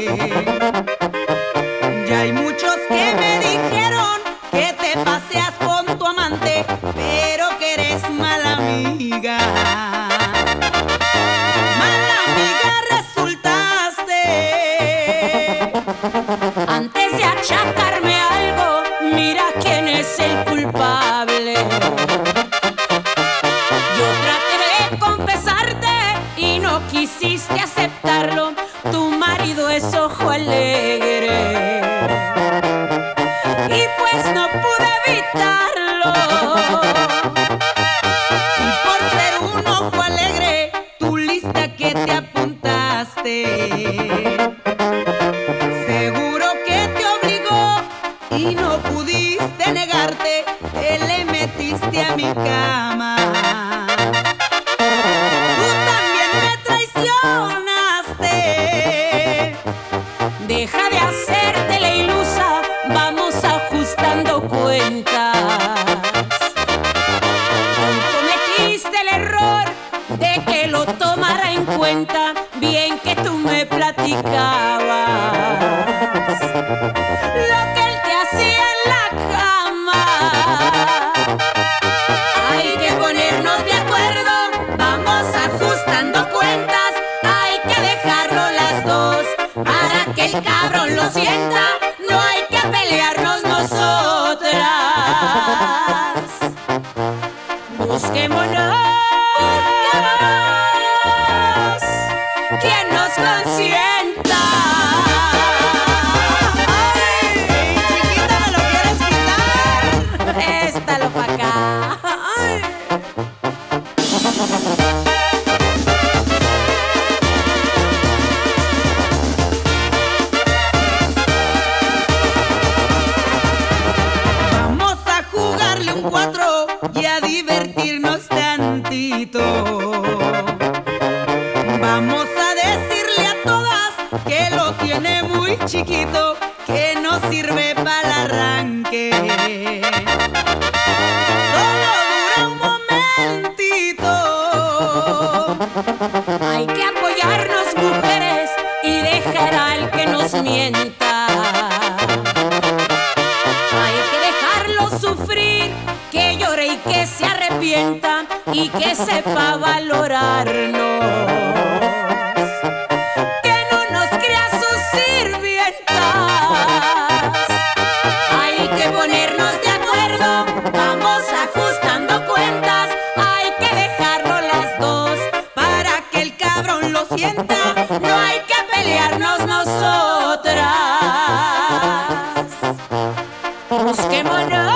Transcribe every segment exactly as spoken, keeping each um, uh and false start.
Ya hay muchos que me dijeron que te paseas con tu amante, pero que eres mala amiga. Mala amiga resultaste. Antes de achacarme algo, mira quién es el culpable. Yo traté de confesarte y no quisiste aceptarlo. Tu marido es ojo alegre y pues no pude evitarlo. Y por ser un ojo alegre, tu lista que te apuntaste, seguro que te obligó y no pudiste negarte, te le metiste a mi cama. Tú también me traicionaste. Deja de hacerte la ilusa, vamos ajustando cuentas. Tú cometiste el error de que lo tomara en cuenta, bien que tú me platicabas lo que él te hacía en la cama. Hay que ponernos de acuerdo, vamos ajustando cuentas. Hay que dejarlo las dos para que el cabrón lo sienta. No hay que pelearnos nosotras. Busquémonos, Busquémonos quien nos consienta. Ay, chiquita, ¿me lo quieres quitar? préstalo pa' acá. Ay. Vamos a jugarle un cuatro y a divertirnos tantito. Vamos a decirle a todas que lo tiene muy chiquito, que no sirve para el arranque. Solo dura un momentito. Hay que apoyarnos, mujeres, y dejar al que nos mienta. Hay que dejarlo sufrir, que llore y que se arrepienta y que sepa valorarnos. Que no nos crea sus sirvientas. Hay que ponernos de acuerdo, vamos ajustando cuentas. Hay que dejarlo las dos para que el cabrón lo sienta. No hay que pelearnos nosotras. Busquémonos,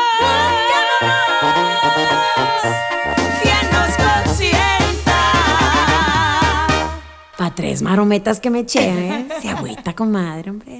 Quien nos consienta. pa' tres marometas que me eché, ¿eh? Se agüita, comadre, hombre.